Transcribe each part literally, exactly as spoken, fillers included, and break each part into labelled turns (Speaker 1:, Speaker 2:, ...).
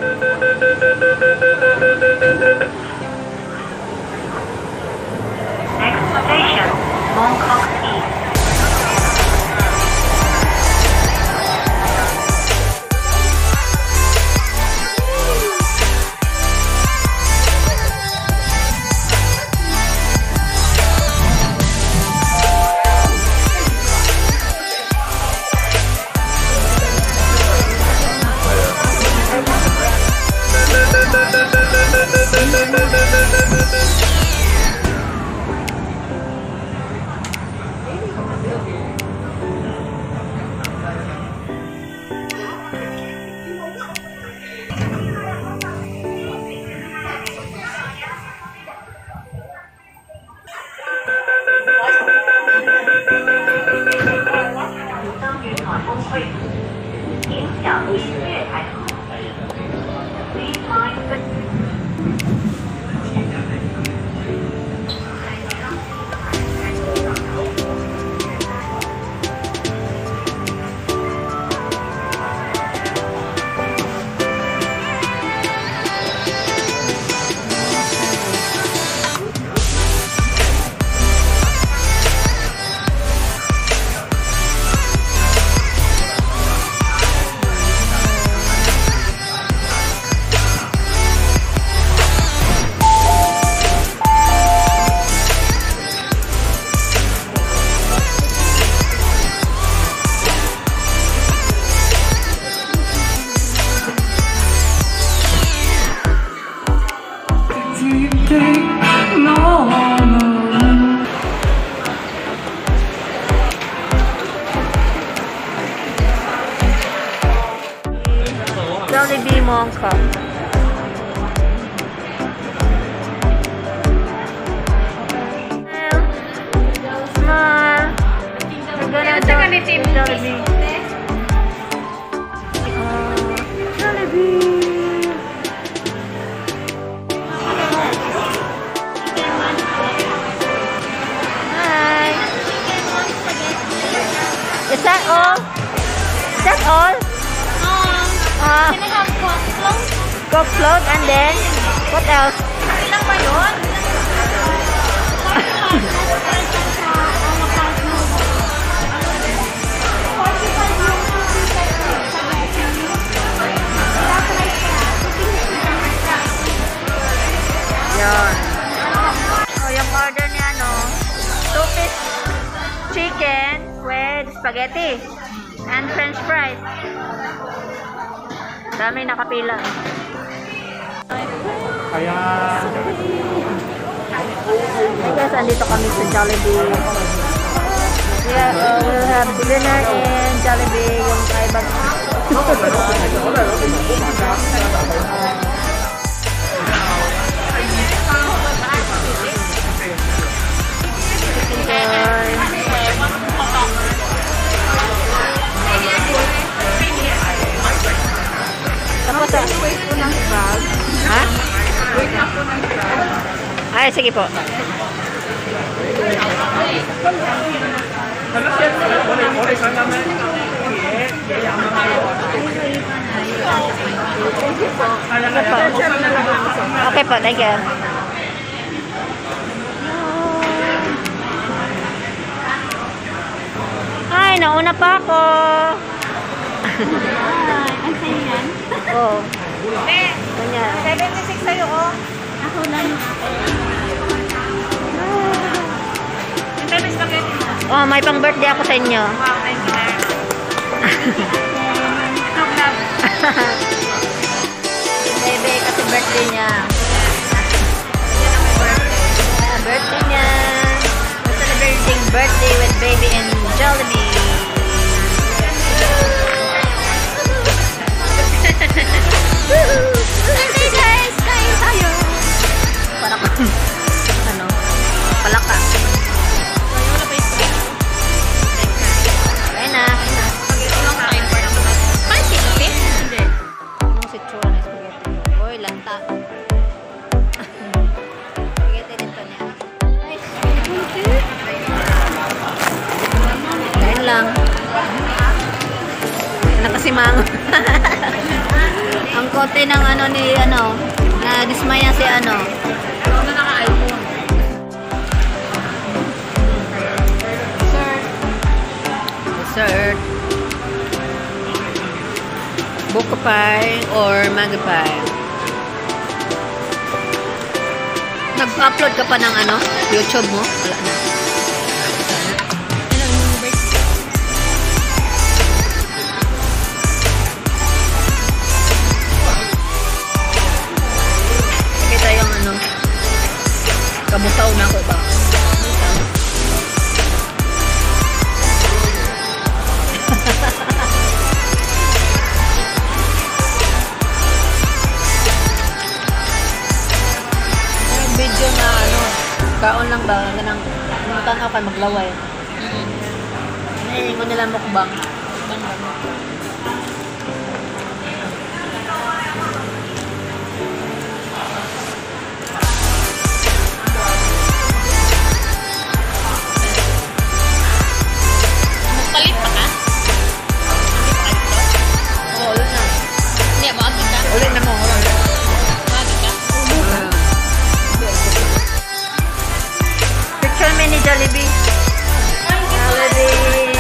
Speaker 1: station, Mongkok East.
Speaker 2: Jollibee Mongkok. Smile. We're gonna do Jollibee. Oh, Jollibee. Hi. Is that all? Is that all? Uh,
Speaker 3: Can I have coke float?
Speaker 2: Coke float and then what else?
Speaker 3: Ilang ba yun?
Speaker 2: Yan. Oh, yung order niya, no? Two piece chicken with spaghetti and french fries. Dami nakapila.
Speaker 4: Kaya...
Speaker 2: Hey guys, andito kami sa Jollibee. Yeah, uh, we'll have dinner in Jollibee. Yung kaibag... Tapos sa... Ha? Ay, sige po. Okay po, thank you. Ay, nauna pa ako.
Speaker 3: Ang sa'yo yan?
Speaker 2: Oo.
Speaker 3: Eh,
Speaker 2: Ganyan.
Speaker 3: seventy-six sa'yo, oh. Ako lang. Yung time spaghetti mo.
Speaker 2: Oh, may pang birthday ako sa inyo.
Speaker 3: Wow, thank you very much. Ito, grab.
Speaker 2: Bebe, kasi birthday niya. Yeah, birthday niya. We're celebrating birthday with baby and Jollibee.
Speaker 3: Birthday guys! Kain tayo!
Speaker 2: Parang, ano, palaka.
Speaker 3: Wala pa yung spaghetti.
Speaker 2: Kain na, kain na.
Speaker 3: Spaghetti lang kain pa naman. Paano spaghetti? Hindi.
Speaker 2: Anong sitsura ng spaghetti? Uy, lanta. Spaghetti dito niya. Ay, kain lang. Nakasimango. Ang kote ng ano ni ano, na dismaya si ano.
Speaker 3: Ako na naka-iPhone.
Speaker 2: Dessert. Buko pie or maga pie. Nag-upload ka pa ng ano? YouTube mo? Wala na.
Speaker 3: Ilang birthday?
Speaker 2: Nakita yung ano. Kabusaw na ako ba? Yung video na ano, kaon lang ba? Ganang, umutan ako kay maglaway. Naiingon nila mukbang.
Speaker 3: Magpalit pa ka?
Speaker 2: Oo, ulit na.
Speaker 3: Hindi, maagi ka.
Speaker 2: Ulit na mo. Ulit na.
Speaker 3: Maagi ka.
Speaker 2: Picture me ni Jollibee. Jollibee.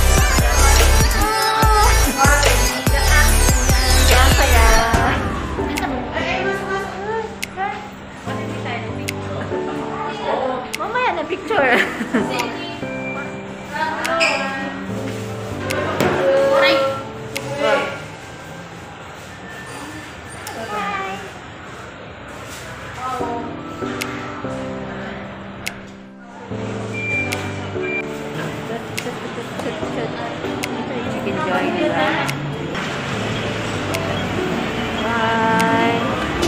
Speaker 2: Yan saya. Mamaya na picture.
Speaker 3: Right.
Speaker 2: Chicken joy nila. Bye.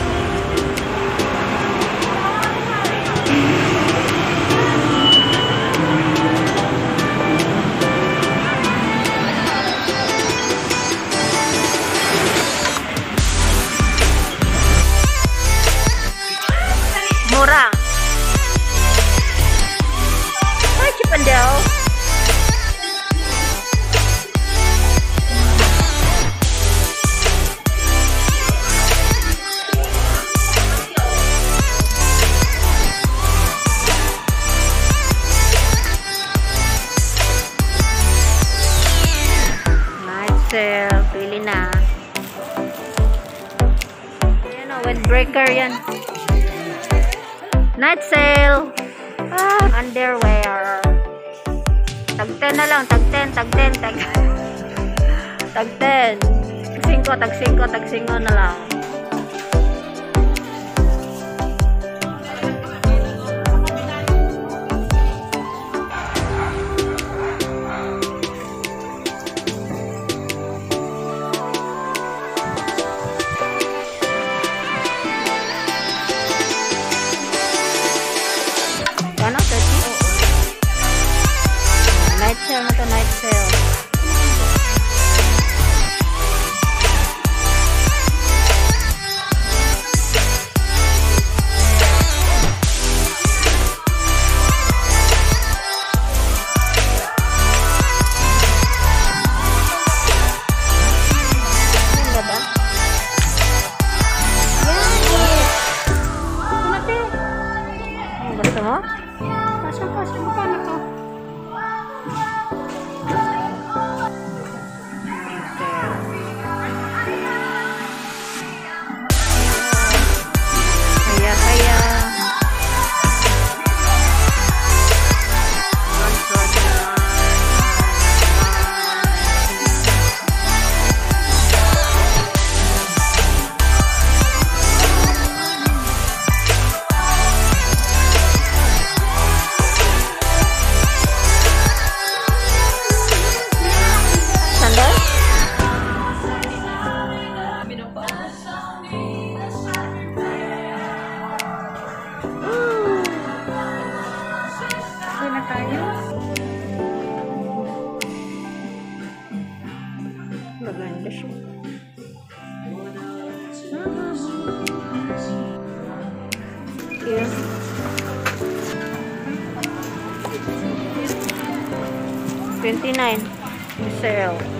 Speaker 2: Mura. Ay, Chipandel. Night sale. Pili na. Ayan o, windbreaker yan. Night sale. Ah, underwear. Tag ten na lang. Tag ten, tag ten, tag tag ten. Tag singko, tag singko, tag singko na lang. Ano? thirty? Night sale na to, night sale. Ano ba? Yan! Kumate! Gusto mo? Pasok, pasok. Magkano to? Kaya, kaya. Sandal? Saan na tayo? Maganda siya. Yeah. twenty-nine. Sale.